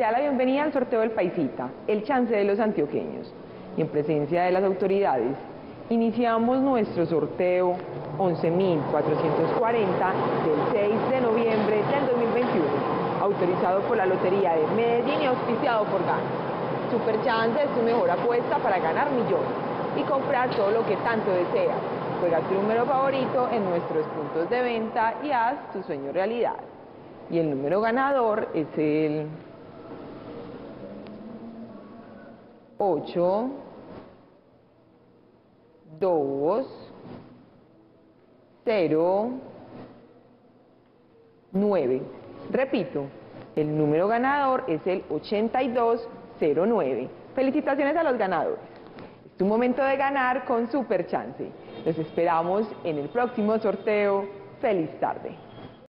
da la bienvenida al sorteo del Paisita, el chance de los antioqueños. Y en presencia de las autoridades, iniciamos nuestro sorteo 11.440 del 6 de noviembre del 2021, autorizado por la Lotería de Medellín y auspiciado por Gana. Super Chance es tu mejor apuesta para ganar millones y comprar todo lo que tanto deseas. Juega tu número favorito en nuestros puntos de venta y haz tu sueño realidad. Y el número ganador es el 8, 2, 0, 9. Repito, el número ganador es el 8209. Felicitaciones a los ganadores. Es tu momento de ganar con Super Chance. Los esperamos en el próximo sorteo. ¡Feliz tarde!